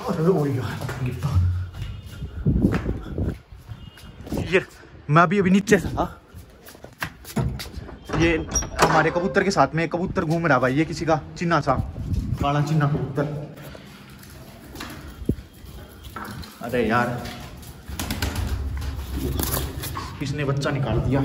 ये मैं अभी नीचे से था, ये हमारे कबूतर के साथ में एक कबूतर घूम रहा भाई, ये किसी का चिन्ना सा काला चिन्ना कबूतर। अरे यार किसने बच्चा निकाल दिया।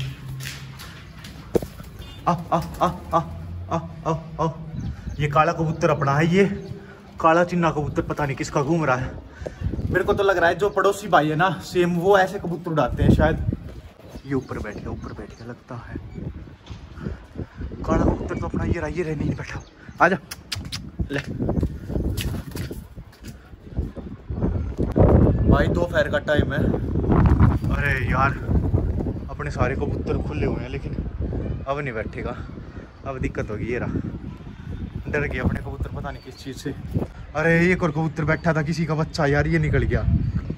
आ आ आ आ आ आ आ ये काला कबूतर अपना है, ये काला चिन्ना कबूतर पता नहीं किसका घूम रहा है। मेरे को तो लग रहा है जो पड़ोसी भाई है ना सेम वो ऐसे कबूतर उड़ाते हैं शायद। ये ऊपर बैठ गया लगता है काला कबूतर तो अपना। ये रहा नहीं बैठा, आजा ले भाई। दोपहर का टाइम है। अरे यार अपने सारे कबूतर खुले हुए हैं लेकिन अब नहीं बैठेगा, अब दिक्कत होगी। ये रहा, डर गया अपने कबूतर पता नहीं किस चीज़ से। अरे एक और कबूतर बैठा था किसी का बच्चा यार, ये निकल गया।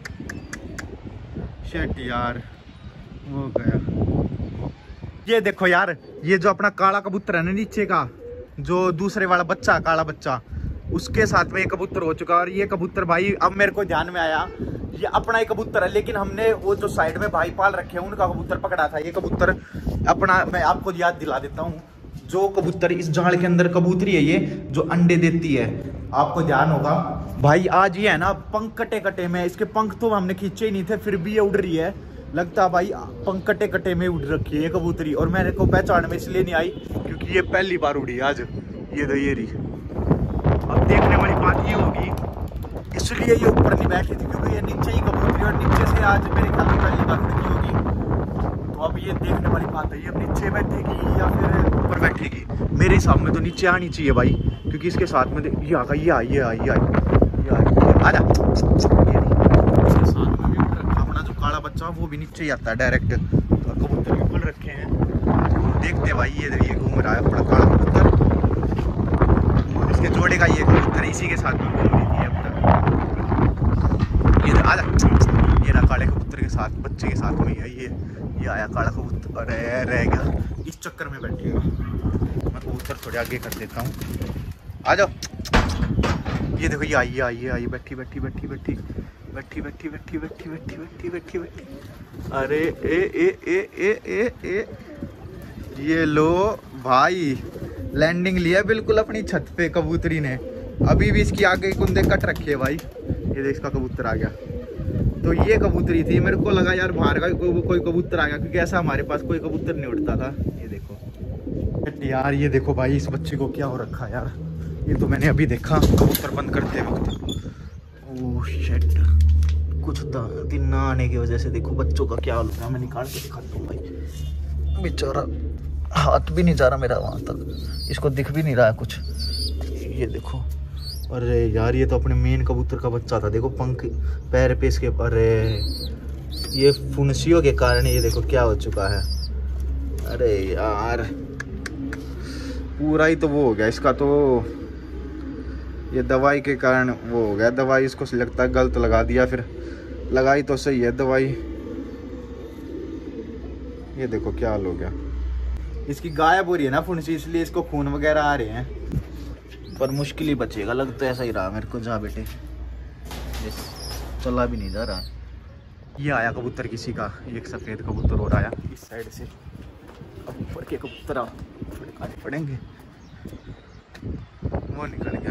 शिट यार वो गया। ये देखो यार, ये जो अपना काला कबूतर है ना नीचे का, जो दूसरे वाला बच्चा काला बच्चा, उसके साथ में ये कबूतर हो चुका। और ये कबूतर भाई अब मेरे को ध्यान में आया ये अपना ही कबूतर है, लेकिन हमने वो जो साइड में भाई पाल रखे हैं उनका कबूतर पकड़ा था। ये कबूतर अपना, मैं आपको याद दिला देता हूँ, जो कबूतर इस जाल के अंदर कबूतरी है ये जो अंडे देती है, आपको ध्यान होगा भाई। आज ये है ना पंख कटे कटे में, इसके पंख तो हमने खींचे ही नहीं थे फिर भी ये उड़ रही है। लगता है भाई पंख कटे कटे में उड़ रखी है ये कबूतरी। और मेरे को पहचान में इसलिए नहीं आई क्योंकि ये पहली बार उड़ी आज। ये तो ये रही। अब देखने वाली बात ये होगी, इसलिए ये ऊपर नहीं बैठी थी क्योंकि ये नीचे ही कबूतरी और नीचे से आज मेरे ख्याल में पहली बार उड़ती होगी। तो अब ये देखने वाली बात है, ये अब नीचे बैठेगी या फिर ऊपर बैठेगी। मेरे हिसाब में तो नीचे आनी चाहिए भाई, क्योंकि इसके साथ में ये आ गई, ये आई आजा। इसके साथ में भी अपना जो काला बच्चा वो भी नीचे ही आता है डायरेक्ट। तो कबूतर भी खुल रखे हैं, देखते भाई। ये घूम रहा है अपना काला कबूतर, इसके जोड़े का ये कबूतर इसी के साथ में घूम रही थी अपना। ये आजा, ये रहा काले कबूतर के साथ बच्चे के साथ में है ये आया काला कबूतर। अरे रह गया, इस चक्कर में बैठेगा। मैं कबूतर थोड़े आगे कर देता हूँ, आ जाओ। ये देखो ये आई बैठी। अरे ए ये लो भाई, लैंडिंग लिया बिल्कुल अपनी छत पे कबूतरी ने। अभी भी इसकी आगे कुंदे कट रखे है भाई। ये देख इसका कबूतर आ गया। तो ये कबूतरी थी, मेरे को लगा यार बाहर का कोई कबूतर आ गया क्योंकि ऐसा हमारे पास कोई कबूतर नहीं उड़ता था। ये देखो यार, ये देखो भाई इस बच्चे को क्या हो रखा है यार। ये तो मैंने अभी देखा कबूतर बंद करते वक्त। ओह शिट, कुछ दिन ना आने की वजह से देखो बच्चों का क्या हाल है। मैं निकाल के दिखाता हूँ भाई, बेचारा हाथ भी नहीं जा रहा मेरा वहाँ तक, इसको दिख भी नहीं रहा है कुछ। ये देखो, अरे यार ये तो अपने मेन कबूतर का बच्चा था। देखो पंख पैर पे इसके, अरे ये फुंसियों के कारण ये देखो क्या हो चुका है। अरे यार पूरा ही तो वो हो गया इसका, तो ये दवाई के कारण वो हो गया। दवाई इसको लगता है गलत लगा दिया, फिर लगाई तो सही है दवाई। ये देखो क्या हाल हो गया, इसकी गायब हो रही है ना फुंसी, इसलिए इसको खून वगैरह आ रहे हैं। पर मुश्किल ही बचेगा, लग तो ऐसा ही रहा मेरे को। जा बेटे, चला भी नहीं जा रहा। ये आया कबूतर किसी का, एक सफ़ेद कबूतर और आया इस साइड से। अब ऊपर के कबूतर थोड़े काटे पड़ेंगे, वो निकल गया।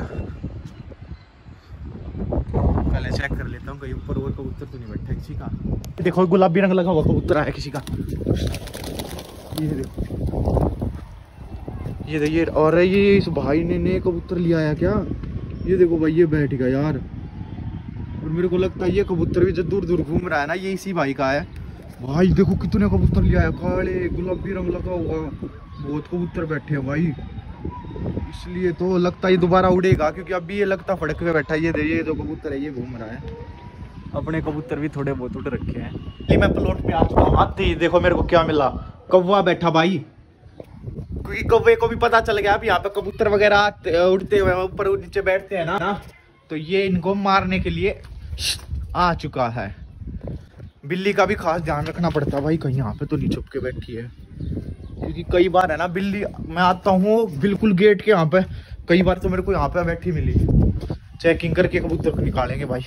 पहले चेक कर लेता हूँ कहीं ऊपर और कबूतर तो नहीं बैठा किसी का। देखो गुलाबी रंग लगा हुआ कबूतर आया किसी का। ये देखो, ये देखिए। और ये इस भाई ने कबूतर लिया है क्या? ये देखो भाई, ये बैठ गया यार। और मेरे को लगता है ये कबूतर भी जो दूर दूर घूम रहा है ना, ये इसी भाई का है। भाई देखो कितने कबूतर लिया है, काले गुलाबी रंग लगा हुआ, बहुत कबूतर बैठे हैं भाई। इसलिए तो लगता है ये दोबारा उड़ेगा, क्योंकि अभी ये लगता फड़क पे बैठा है। ये जो कबूतर है ये घूम रहा है। अपने कबूतर भी थोड़े बहुत उड़ रखे हैं। मैं प्लॉट पे आ चुका हूँ। आते ही देखो मेरे को क्या मिला, कौवा बैठा भाई। क्योंकि कौवे को भी पता चल गया अब यहाँ पे कबूतर वगैरह उड़ते हुए ऊपर नीचे बैठते हैं ना, तो ये इनको मारने के लिए आ चुका है। बिल्ली का भी खास ध्यान रखना पड़ता है भाई, कहीं यहाँ पे तो नहीं छुप के बैठी है। क्योंकि कई बार है ना बिल्ली, मैं आता हूँ बिल्कुल गेट के यहाँ पे, कई बार तो मेरे को यहाँ पे बैठी मिली। चेकिंग करके कबूतर को निकालेंगे भाई।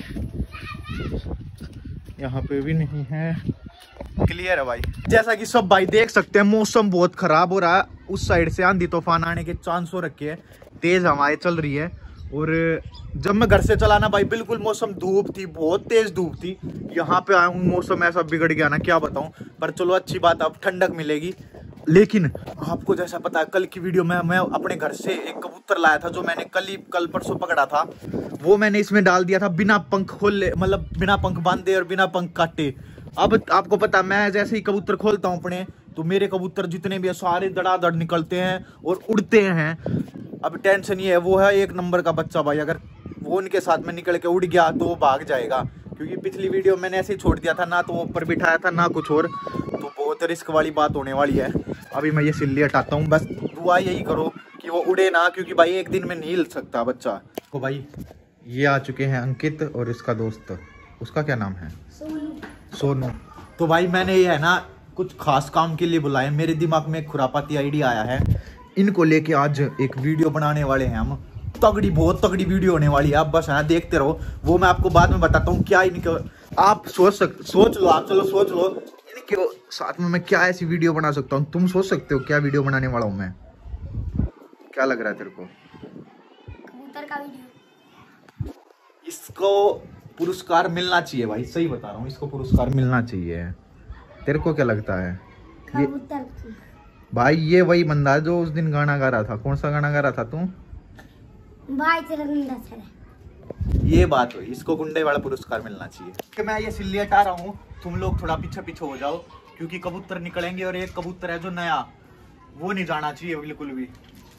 यहाँ पे भी नहीं है, क्लियर है भाई। जैसा कि सब भाई देख सकते हैं मौसम बहुत खराब हो रहा है, उस साइड से आंधी तूफान आने के चांस हो रखे हैं, तेज हवाएं चल रही है। और जब मैं घर से चला ना भाई बिल्कुल मौसम धूप थी, बहुत तेज धूप थी। यहाँ पे आया हूँ मौसम ऐसा बिगड़ गया ना क्या बताऊं, पर चलो अच्छी बात अब ठंडक मिलेगी। लेकिन आपको जैसा पता है कल की वीडियो में मैं अपने घर से एक कबूतर लाया था जो मैंने कल परसों पकड़ा था, वो मैंने इसमें डाल दिया था बिना पंख खोले, मतलब बिना पंख बांधे और बिना पंख काटे। अब आपको पता मैं जैसे ही कबूतर खोलता हूँ अपने, तो मेरे कबूतर जितने भी है सारे धड़ाधड़ निकलते हैं और उड़ते हैं। अब टेंशन ये है, वो है एक नंबर का बच्चा भाई, अगर वो उनके साथ में निकल के उड़ गया तो वो भाग जाएगा। क्योंकि पिछली वीडियो मैंने ऐसे ही छोड़ दिया था, ना तो वो ऊपर बिठाया था ना कुछ और, तो बहुत रिस्क वाली बात होने वाली है। अभी मैं ये सिल्ली हटाता हूँ, बस दुआ यही करो कि वो उड़े ना, क्योंकि भाई एक दिन में नहीं हिल सकता बच्चा। तो भाई ये आ चुके हैं अंकित और इसका दोस्त, उसका क्या नाम है, सोनू। तो भाई मैंने ये है ना कुछ खास काम के लिए बुलाया, मेरे दिमाग में एक खुरापाती आइडिया आया है, इनको लेके आज एक वीडियो बनाने वाले हैं हम। तगड़ी, बहुत तगड़ी वीडियो होने वाली है, आप बस है ना देखते रहो, वो मैं आपको बाद में बताता हूँ क्या इनके। आप सोच लो, आप चलो सोच लो इनके साथ में मैं क्या ऐसी वीडियो बना सकता हूँ। तुम सोच सकते हो क्या वीडियो बनाने वाला हूँ मैं, क्या लग रहा है तेरे को? कबूतर का वीडियो। इसको पुरस्कार मिलना चाहिए भाई, सही बता रहा हूँ, इसको पुरस्कार मिलना चाहिए। तेरे को क्या लगता है? ये भाई ये वही बंदा है जो उस दिन गाना गा रहा था, कौन सा गाना गा रहा था तू? भाई तेरा गुंडा है। ये बात हुई, इसको गुंडे वाला पुरस्कार मिलना चाहिए। कि मैं ये सिल्ली हटा रहा हूँ, तुम लोग थोड़ा पीछे पीछे हो जाओ, क्योंकि कबूतर निकलेंगे और एक कबूतर है जो नया, वो नहीं जाना चाहिए बिल्कुल भी।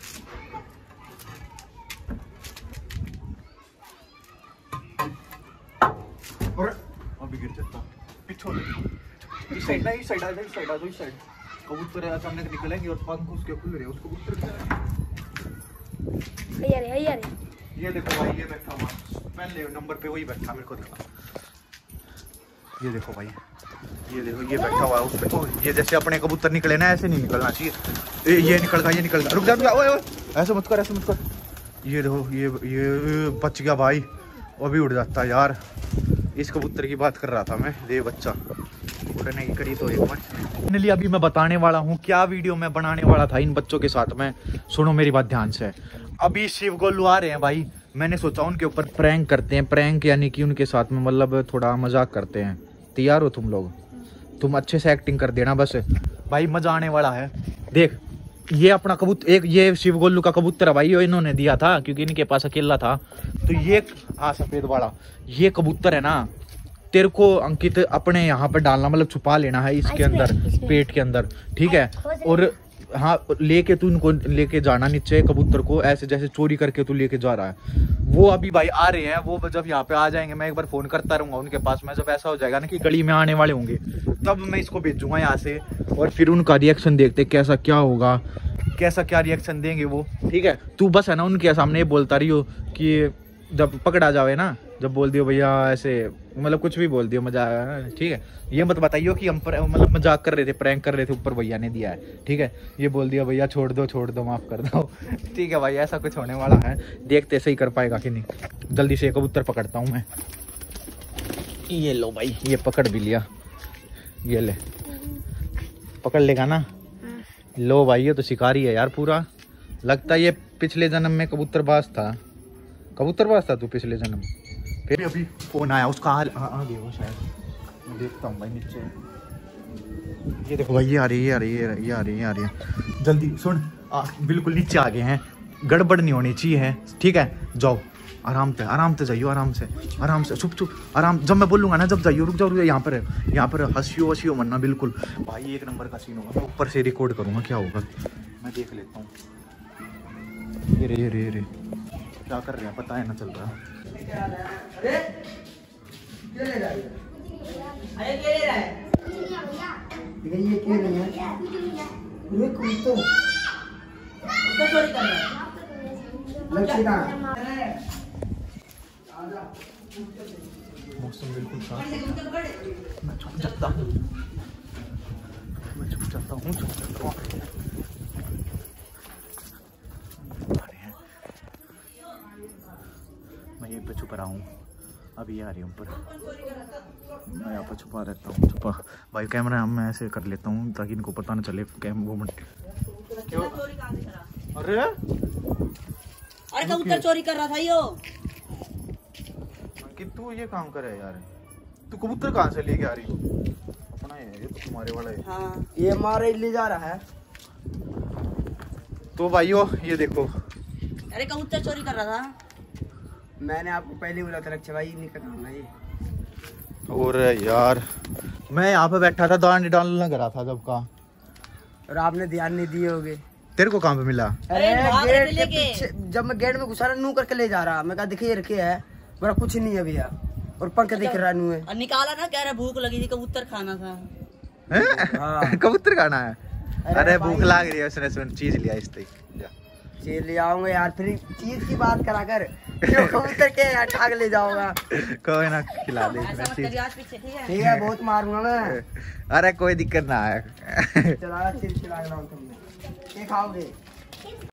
और अभी गिर जाता, पीछे इस साइड ना, इस साइड आ जाओ, इस साइड आ जाओ, इस साइड। कबूतर अचानक निकलेंगे और पंख उसके खुल रहे, उसको कबूतर ये देखो भाई, ये बैठा हुआ पहले नंबर पे, वही बैठा, मेरे को दिखा, ये देखो भाई, ये देखो ये बैठा हुआ उस पे। ये जैसे अपने कबूतर निकले ना ऐसे नहीं निकलना चाहिए, ये निकल गया, ये निकल गया, रुक जा, ओए ऐसे मत कर, ऐसे मत कर। ये देखो ये बच गया भाई, अभी उड़ जाता यार। इस कबूतर की बात कर रहा था मैं, ये बच्चा उड़ने की करी तो फाइनली अभी मैं बताने वाला हूँ क्या वीडियो मैं बनाने वाला था इन बच्चों के साथ में। सुनो मेरी बात ध्यान से। अभी शिव गोलू आ रहे हैं भाई, मैंने सोचा उनके ऊपर प्रैंक करते हैं, प्रैंक यानी कि उनके साथ में मतलब थोड़ा मजाक करते हैं। तैयार हो तुम लोग? तुम अच्छे से एक्टिंग कर देना बस भाई, मजा आने वाला है। देख ये अपना कबूतर, एक ये शिव गोलू का कबूतर है भाई, ये इन्होंने दिया था क्योंकि इनके पास अकेला था। तो ये हाँ सफेद वाला ये कबूतर है ना, तेरे को अंकित अपने यहाँ पर डालना, मतलब छुपा लेना है इसके अंदर, पेट के अंदर, ठीक है? और हाँ लेके तू इनको लेके जाना नीचे कबूतर को, ऐसे जैसे चोरी करके तू लेके जा रहा है। वो अभी भाई आ रहे हैं, वो जब यहाँ पे आ जाएंगे मैं एक बार फोन करता रहूंगा उनके पास में, जब ऐसा हो जाएगा ना कि गली में आने वाले होंगे तब मैं इसको भेजूंगा यहाँ से, और फिर उनका रिएक्शन देखते कैसा क्या होगा, कैसा क्या रिएक्शन देंगे वो, ठीक है? तू बस है ना उनके सामने ये बोलता रही हो कि जब पकड़ा जावे ना, जब बोल दियो भैया ऐसे, मतलब कुछ भी बोल दियो, मजा आया, ठीक है? ये मत बताइयो कि हम मतलब मजाक कर रहे थे, प्रैंक कर रहे थे, ऊपर भैया ने दिया है, ठीक है? ये बोल दिया भैया छोड़ दो माफ कर दो, ठीक है भाई? ऐसा कुछ होने वाला है, देखते सही कर पाएगा कि नहीं। जल्दी से कबूतर पकड़ता हूँ मैं। ये लो भाई, ये पकड़ भी लिया, ये ले, पकड़ लेगा ना? लो भाई ये तो शिकारी है यार पूरा, लगता है ये पिछले जन्म में कबूतरबाज था तू पिछले जन्म। फिर अभी फोन आया उसका, आ गया वो शायद, मैं देखता हूँ भाई नीचे। ये देखो भाई, ये आ रही है, जल्दी सुन, बिल्कुल नीचे आ गए हैं, गड़बड़ नहीं होनी चाहिए, ठीक है? जाओ आराम से जाइयो, आराम से चुप आराम, जब मैं बोलूँगा ना जब जाइयो, रुक जाओ, यहाँ पर हंसियो मरना बिल्कुल भाई, एक नंबर का सीन होगा। मैं ऊपर से रिकॉर्ड करूँगा क्या होगा, मैं देख लेता हूँ। ये रे क्या कर रहे हैं पता है ना चल रहा। मौसम बिल्कुल साफ, मैं छुप जाता हूँ, मैं ये ऊपर आऊँ। अभी आ रही हूँ ऊपर, मैं यहाँ पर छुपा रहता हूँ। छुपा भाई कैमरा मैं ऐसे कर लेता हूँ ताकि इनको पता ना चले मूवमेंट। अरे अरे कबूतर चोरी कर रहा था यो। कि तू ये काम करे यार, तू कबूतर कहाँ से लेके आ रही हो? अपना है ये तो तुम्हारे वाला है। हाँ ये हमारे ले जा रहा है। तो भाइयों ये देखो, अरे कबूतर चोरी कर रहा था। मैंने आपको पहले बोला था लक्ष्य भाई निकल ये। और यार मैं यहाँ पे बैठा था, दाने डालने लग रहा था जब का, और आपने ध्यान नहीं दिए होगे। तेरे को कहाँ पे मिला? अरे गेट के पीछे जब मैं गेट में घुसा रहा नू करके ले जा रहा, मैं कहा देखिए रखे है बड़ा कुछ नहीं है भैया, और पंख दिख रहा नू है। निकाला ना, कह रहा भूख लगी थी कबूतर खाना था। हाँ। कबूतर खाना है? अरे भूख लग रही है, उसने चीज लिया इस तक चीज ले आऊंगा यार, फिर चीज की बात करा कर क्यों कबूतर के यार ठाक ले जाऊंगा। कोई ना खिला दे ठीक है, बहुत मारूंगा मैं। अरे कोई दिक्कत ना है। चला चीज खिला रहा हूं तुमने, ये खाओगे?